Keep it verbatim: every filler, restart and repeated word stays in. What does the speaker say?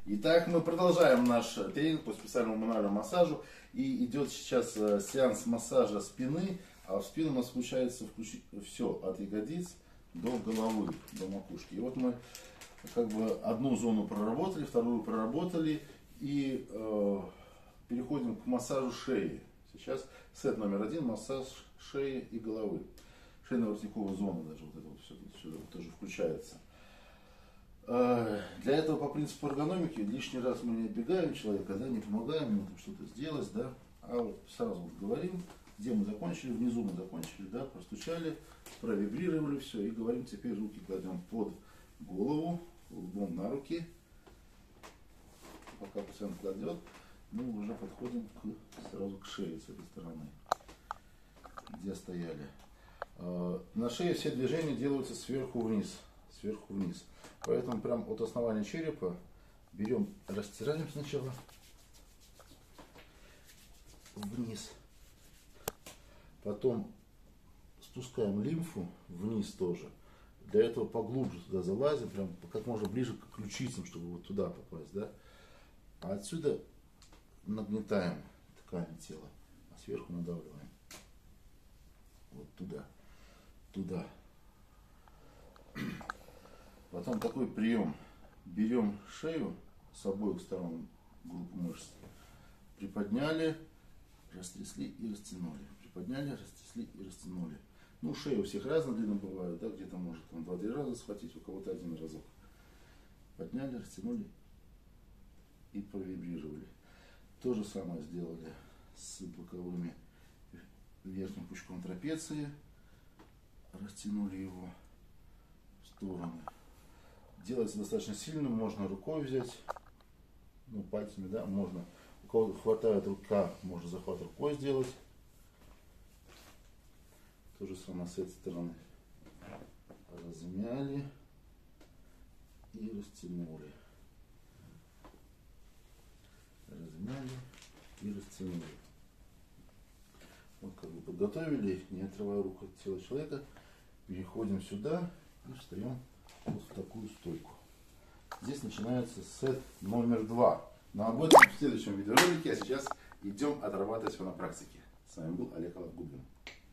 Итак, мы продолжаем наш тренинг по специальному мануальному массажу. И идет сейчас сеанс массажа спины. А в спину у нас включается включить все от ягодиц до головы, до макушки. И вот мы как бы одну зону проработали, вторую проработали. И э, переходим к массажу шеи. Сейчас сет номер один, массаж шеи и головы. Шейно-воротниковая зона даже вот это вот все тут сюда тоже включается. Для этого по принципу эргономики лишний раз мы не отбегаем человека, да, не помогаем ему там что-то сделать, да, а вот сразу вот говорим, где мы закончили, внизу мы закончили, да, простучали, провибрировали все и говорим, теперь руки кладем под голову, лбом на руки, пока пациент кладет, мы уже подходим к, сразу к шее с этой стороны, где стояли. На шее все движения делаются сверху вниз, сверху вниз. Поэтому прям от основания черепа берем, растираем сначала вниз, потом спускаем лимфу вниз тоже. Для этого поглубже туда залазим, прям как можно ближе к ключицам, чтобы вот туда попасть, да. А отсюда нагнетаем ткани тела, а сверху надавливаем. Вот туда, туда. Потом такой прием. Берем шею с обоих сторон группу мышц, приподняли, растрясли и растянули. Приподняли, растрясли и растянули. Ну, шея у всех разная длина бывает, да, где-то может там два-три раза схватить, у кого-то один разок. Подняли, растянули и провибрировали. То же самое сделали с боковыми верхним пучком трапеции. Растянули его в стороны. Делается достаточно сильно, можно рукой взять, ну, пальцами, да, можно. У кого хватает рука, можно захват рукой сделать. То же самое с этой стороны. Размяли и растянули. Размяли и растянули. Вот как бы подготовили, не отрывая руку от тела человека, переходим сюда и встаем вот в такую стойку. Здесь начинается сет номер два. Но об этом в следующем видеоролике, а сейчас идем отрабатывать его на практике. С вами был Олег Алабгубин.